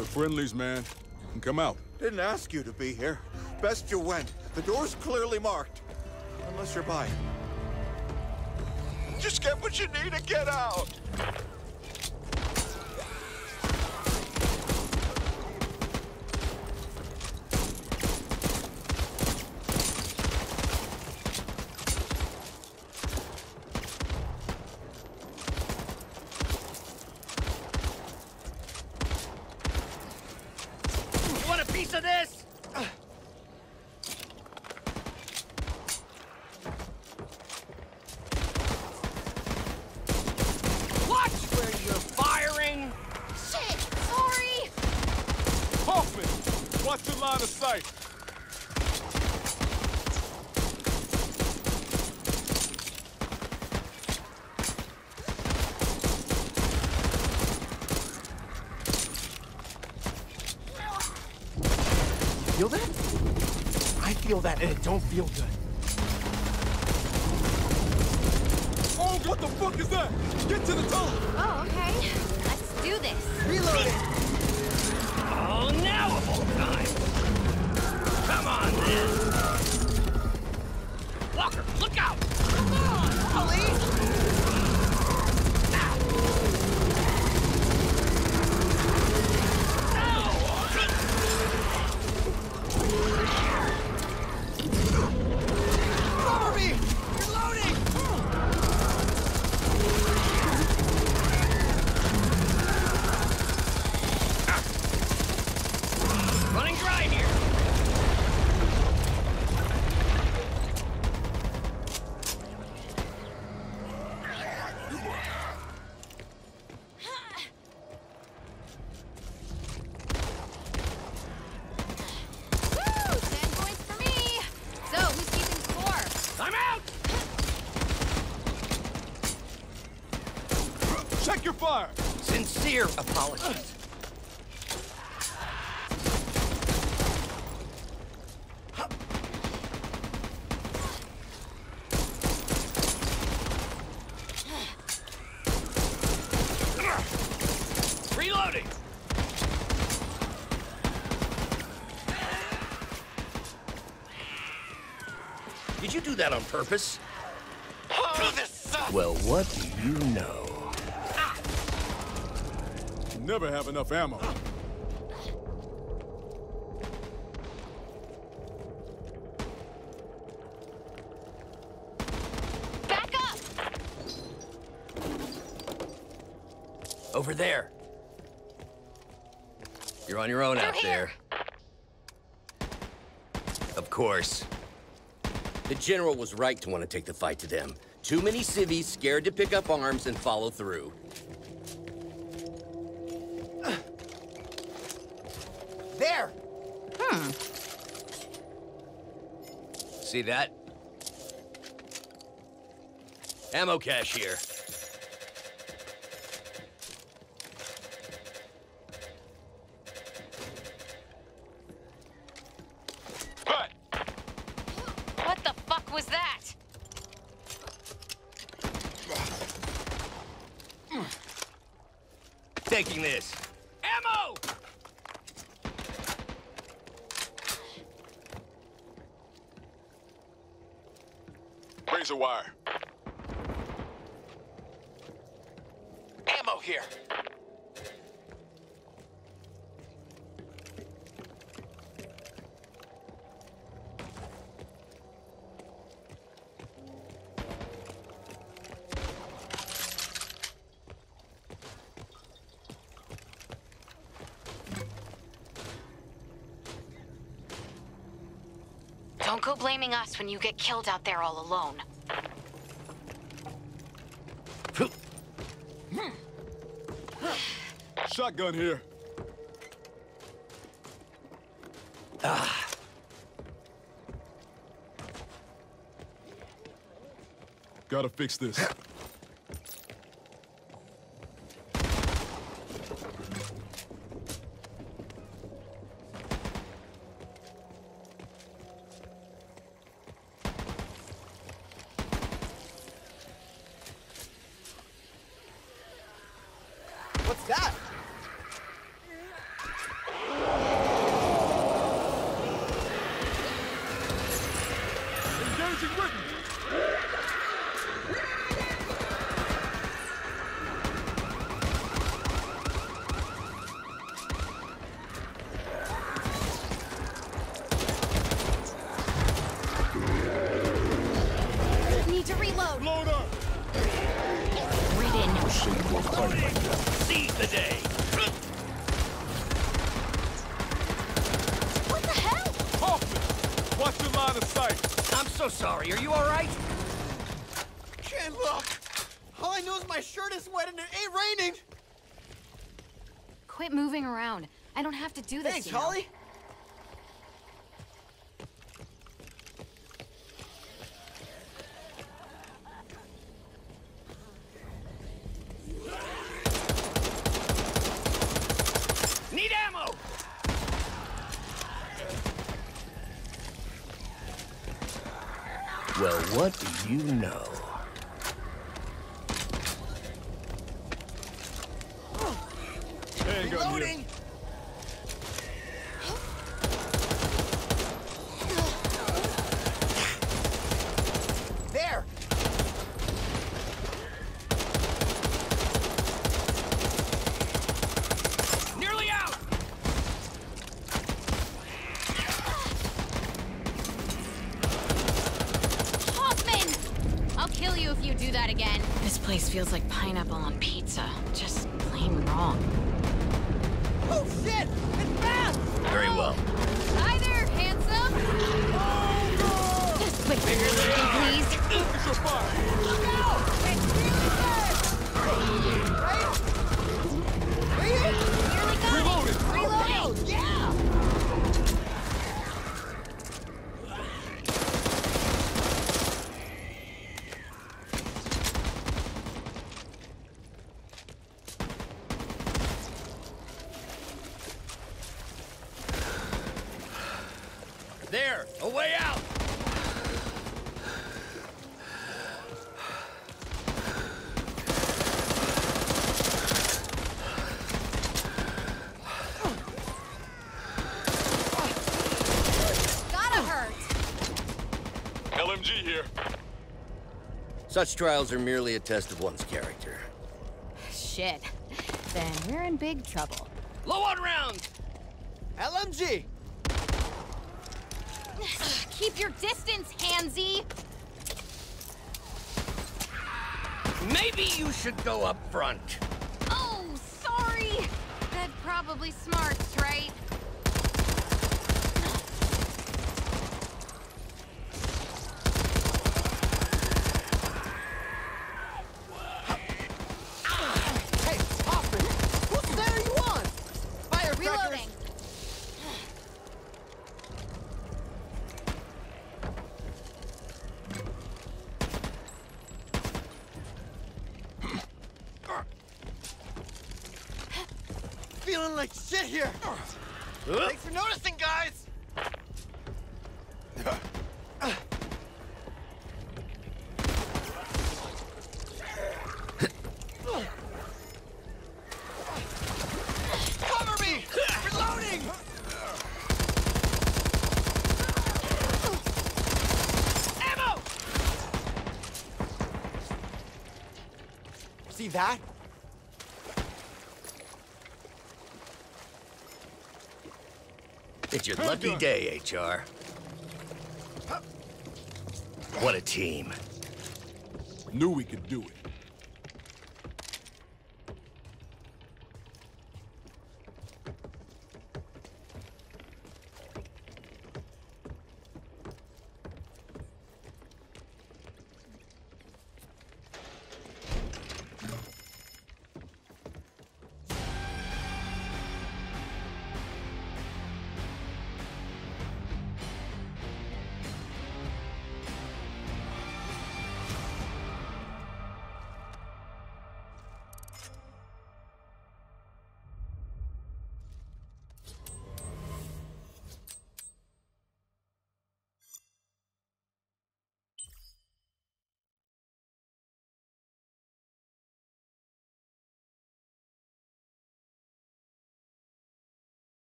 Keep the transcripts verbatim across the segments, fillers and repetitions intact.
We're friendlies, man. Come out. Didn't ask you to be here. Best you went. The door's clearly marked. Unless you're buying. Just get what you need and get out! You want a piece of this? Watch the line of sight. Feel that? I feel that, and it don't feel good. Oh, what the fuck is that? Get to the top! Oh, okay. Let's do this. Reloading! Oh, now of all time! Come on, then! Walker, look out! Come on, Ollie! Cover me! Reloading! Running dry here! Woo! Ten points for me. So, who's keeping score? I'm out! Check your fire! Sincere apologies. Reloading! Did you do that on purpose? Well, what do you know? Never have enough ammo. Back up! Over there. You're on your own They're out here. there. Of course. The General was right to want to take the fight to them. Too many civvies scared to pick up arms and follow through. There! Hmm. See that? Ammo cache here. What the fuck was that? Taking this. Ammo! Razor wire. Ammo here! Don't go blaming us when you get killed out there all alone. Shotgun here. Ah. Gotta fix this. What's that? appreciate you both fighting like that. Seize the day! What the hell? Hoffman! Watch your line of sight! I'm so sorry, are you alright? Can't look. All I know is my shirt is wet and it ain't raining. Quit moving around. I don't have to do this. Thanks, you know. Holly. Need ammo! Well, what do you know? Handgun here. Reloading. There. Nearly out! Hoffman! I'll kill you if you do that again. This place feels like pineapple on pizza. Just plain wrong. Oh shit! It's fast! Very well. Hi there, handsome. Just quit thinking, please. Focus your fire! Look out! It's really bad! Right? Wait! Nearly got Reloading. it. Reloading. Yeah! There, a way out! Gotta hurt. L M G here. Such trials are merely a test of one's character. Shit. Then we're in big trouble. Low on rounds! L M G! Keep your distance, Hansy. Maybe you should go up front. Oh, sorry. That probably smarts, right? Hey, Hoffman! What set are you on? Firecrackers! Reloading. Feeling like shit here. Thanks for noticing, guys. Cover me! Reloading! Ammo! See that? It's your lucky Handgun. day, H R. What a team. Knew we could do it.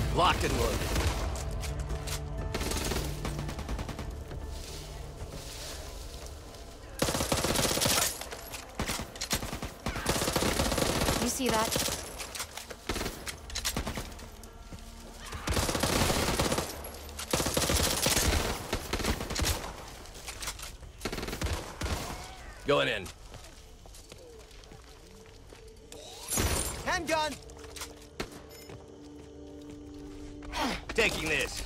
Locked and loaded. You see that? Going in. Handgun! Taking this.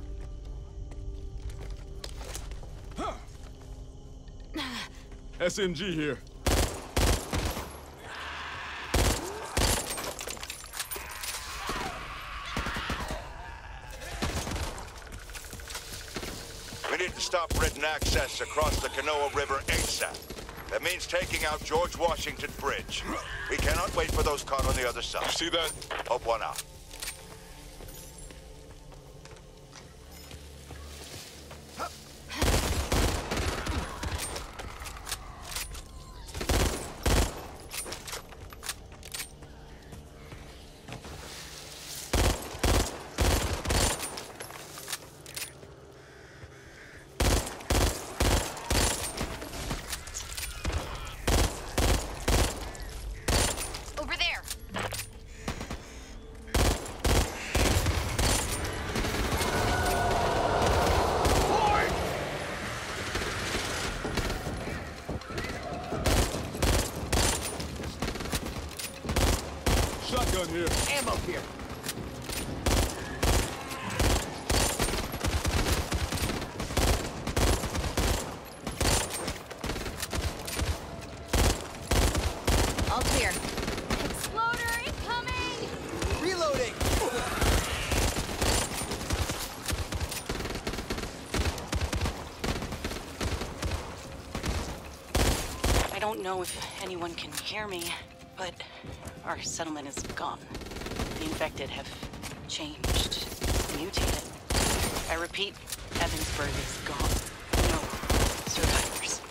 S M G here. We need to stop Britain access across the Kanoa River ASAP. That means taking out George Washington Bridge. We cannot wait for those caught on the other side. See that? Hope one out. Over there. Shotgun here. Ammo here. All clear. Exploder incoming! Reloading! I don't know if anyone can hear me, but our settlement is gone. The infected have changed, mutated. I repeat, Evansburg is gone. No survivors.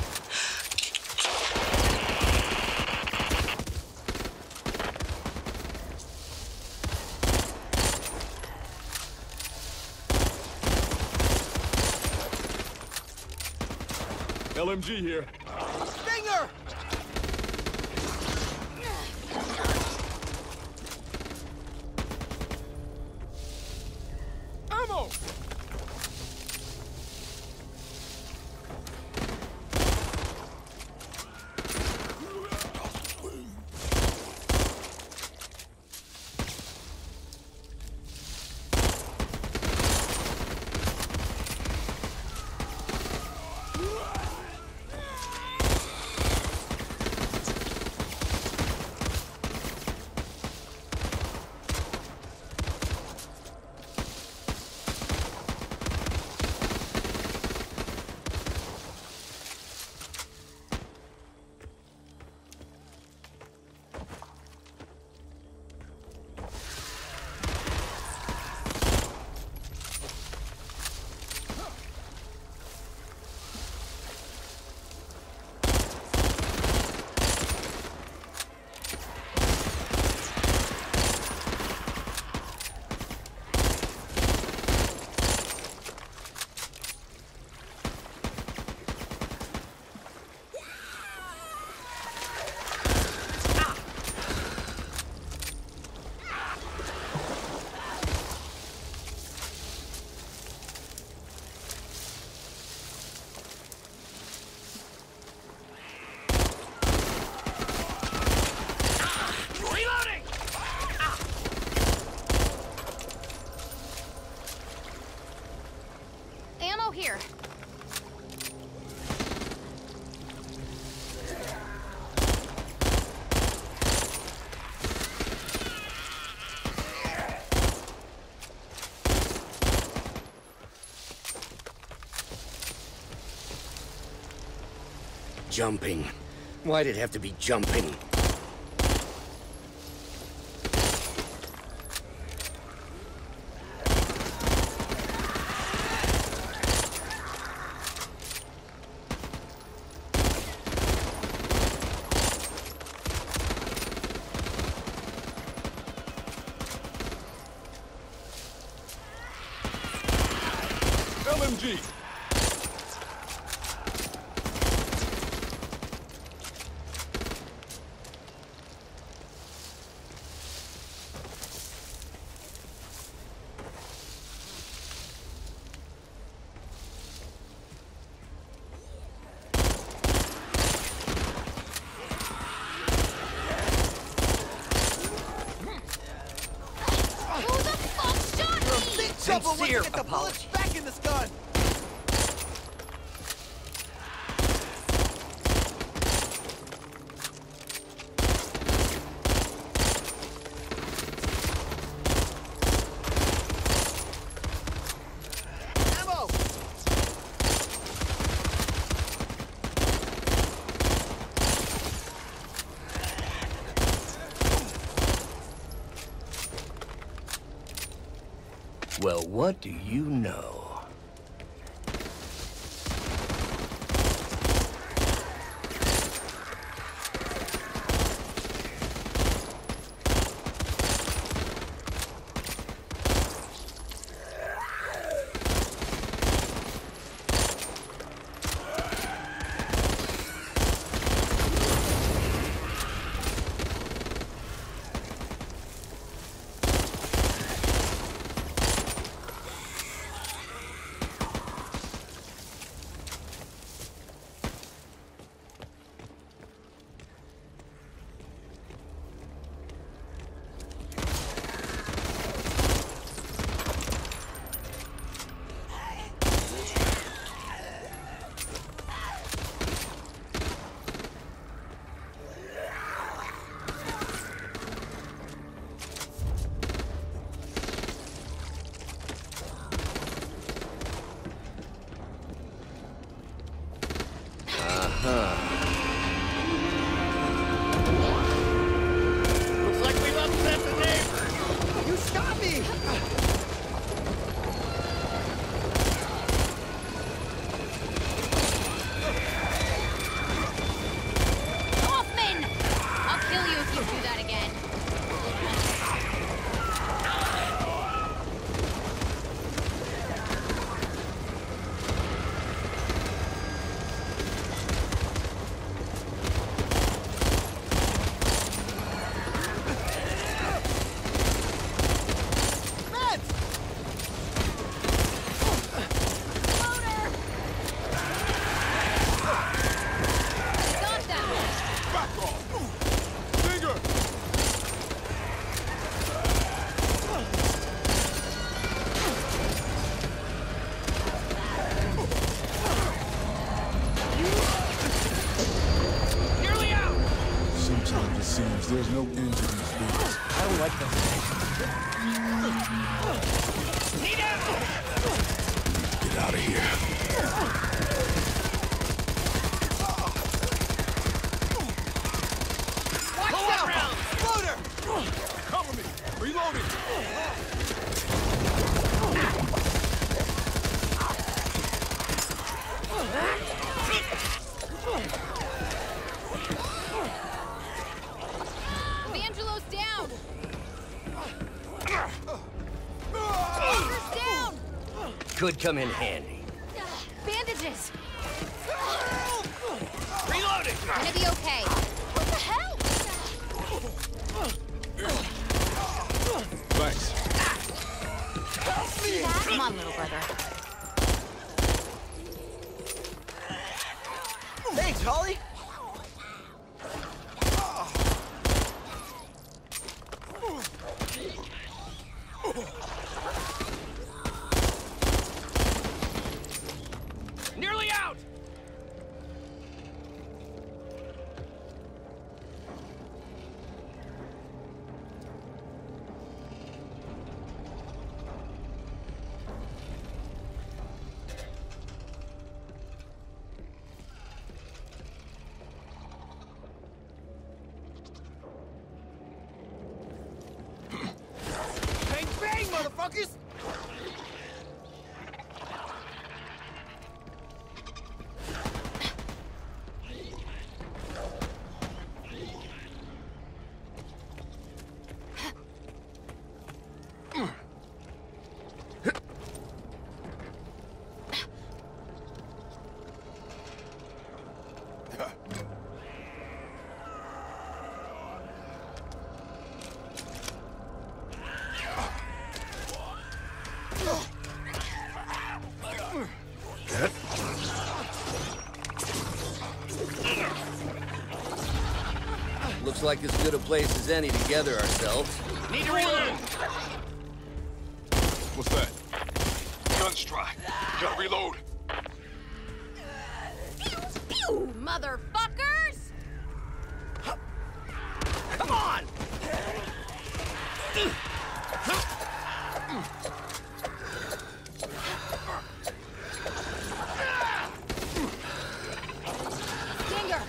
L M G here. Stinger! Ammo! Ammo here. Jumping. Why'd it have to be jumping? M G. Who the fuck shot me? Big trouble once you Sincere get the bullets apology. back in this gun. Ammo! Well, what do you know? Looks like we've upset the neighbors. You shot me! Hoffman! I'll kill you if you do that again. Red! Loader! Got them! Back off. Finger. Nearly out! Sometimes it seems there's no end to these things. I don't like this. Need ammo! Get out of here. Watch out! Loader! Cover me. Reloading. Evangelo's down! Loader's down! Could come in handy. Bandages! Reloading! Gonna be okay. What the hell? Thanks. See that? Come on, little brother. Thanks, Holly! Nearly out! Bang bang, motherfuckers! like as good a place as any to gather ourselves. Need to reload! What's that? Gun strike. Gotta reload. Pew, pew, motherfuckers! Come on! Stinger!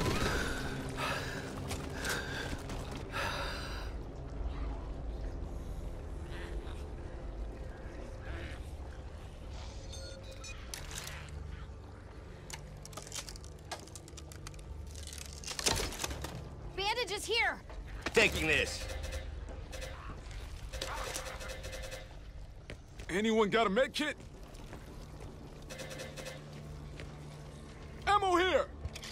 Bandages here! Taking this. Anyone got a med kit? Ammo here!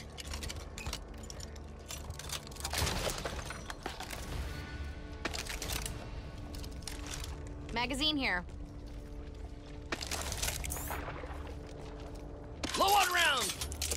Magazine here. Low on rounds!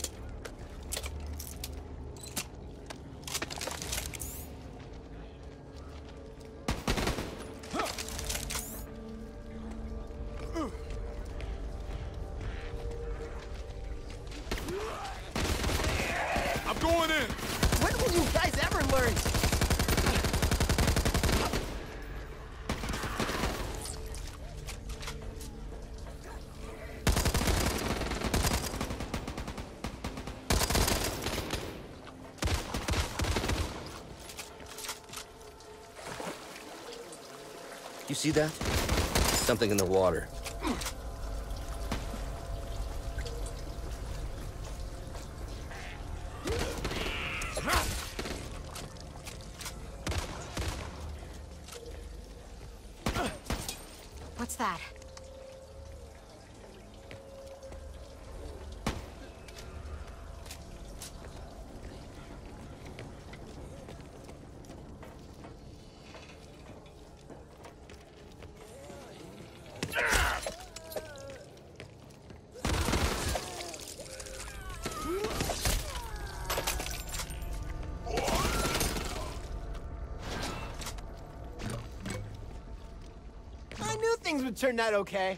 I'm going in! When will you guys ever learn? You see that? Something in the water. What's that? I knew things would turn out okay.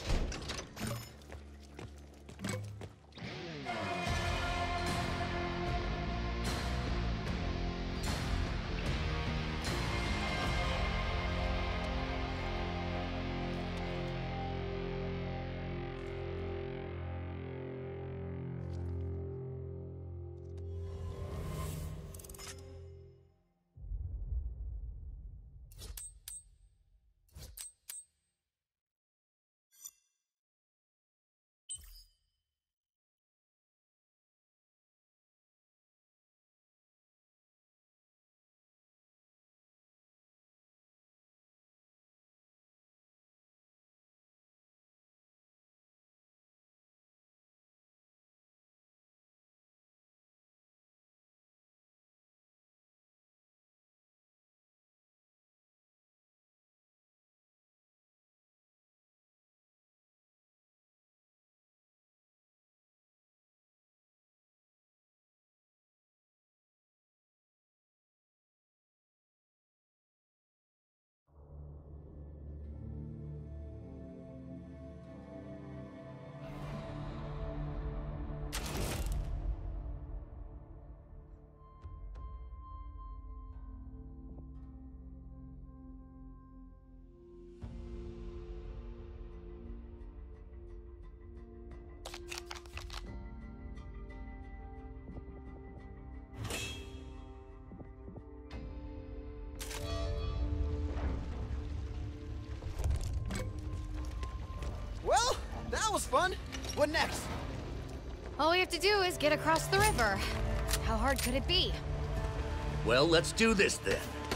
Well, that was fun. What next? All we have to do is get across the river. How hard could it be? Well, let's do this then.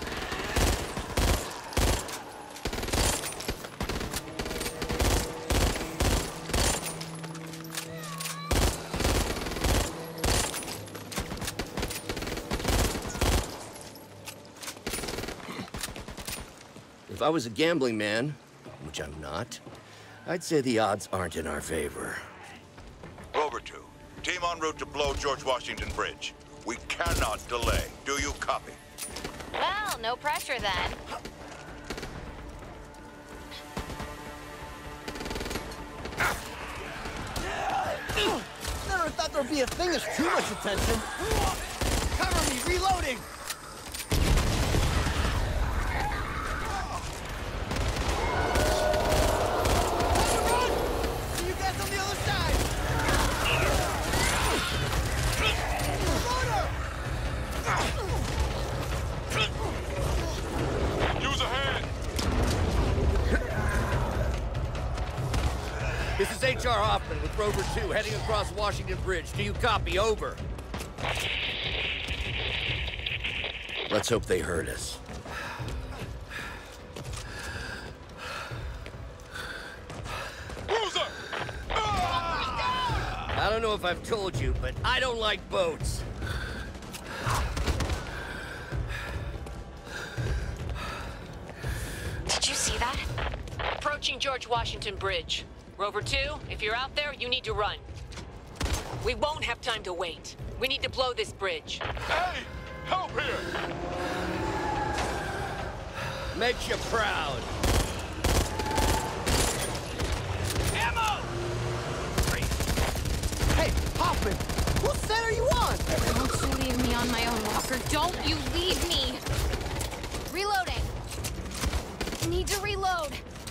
If I was a gambling man, which I'm not, I'd say the odds aren't in our favor. Rover two, team en route to blow George Washington Bridge. We cannot delay. Do you copy? Well, no pressure then. Never thought there'd be a thing that's too much attention. Cover me, reloading! See you guys on the other side! Use a hand. This is H R Hoffman with Rover two heading across Washington Bridge. Do you copy? Over. Let's hope they heard us. Who's up? I don't know if I've told you, but I don't like boats. Did you see that? Approaching George Washington Bridge. Rover two, if you're out there, you need to run. We won't have time to wait. We need to blow this bridge. Hey! Help here! Makes you proud. Ammo! Hey, Hoffman! What set are you on? Don't you leave me on my own, Walker. Don't you leave me! Reloading. I need to reload.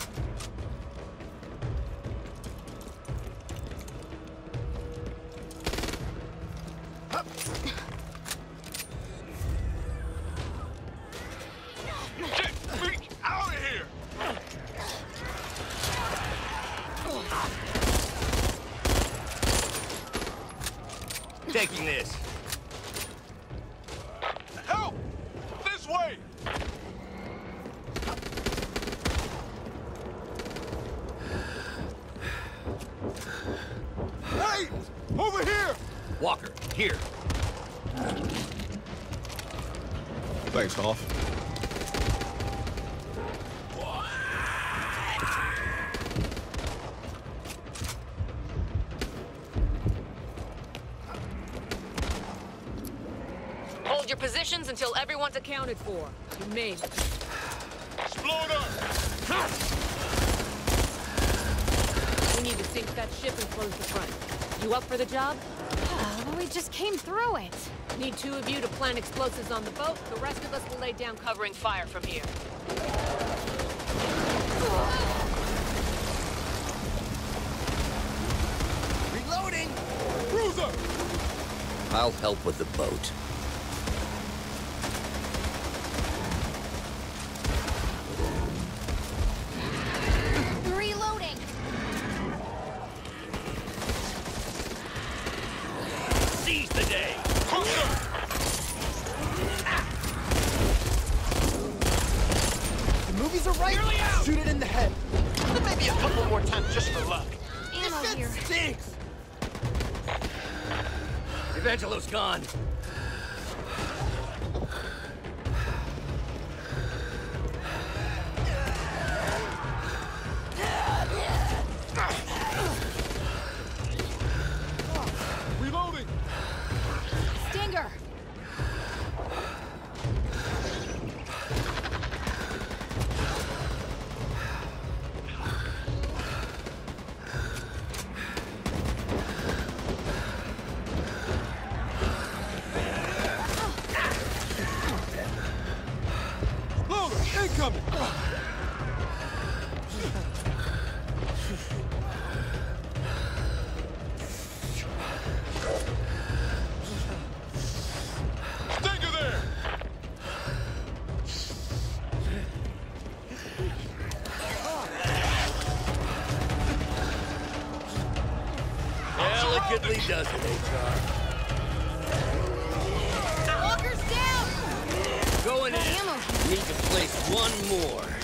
Get me out of here! Taking this. Help! This way! Hey! Over here! Walker, here. Thanks, Hoff. Hold your positions until everyone's accounted for. You made it. Explode up! We need to sink that ship and close the front. You up for the job? Oh, we just came through it. Need two of you to plant explosives on the boat. The rest of us will lay down covering fire from here. Reloading! Cruiser! I'll help with the boat. Reloading. Seize the day. Cruiser! The movies are right. Shoot it in the head. Maybe a couple more times just for luck. Ammo This here. shit stinks! Evangelo's gone. Reloading! Stinger. Loader! Incoming! Stinger there! Elegantly does it, H R. Walker's down. Going in. Ammo. Need to place one more.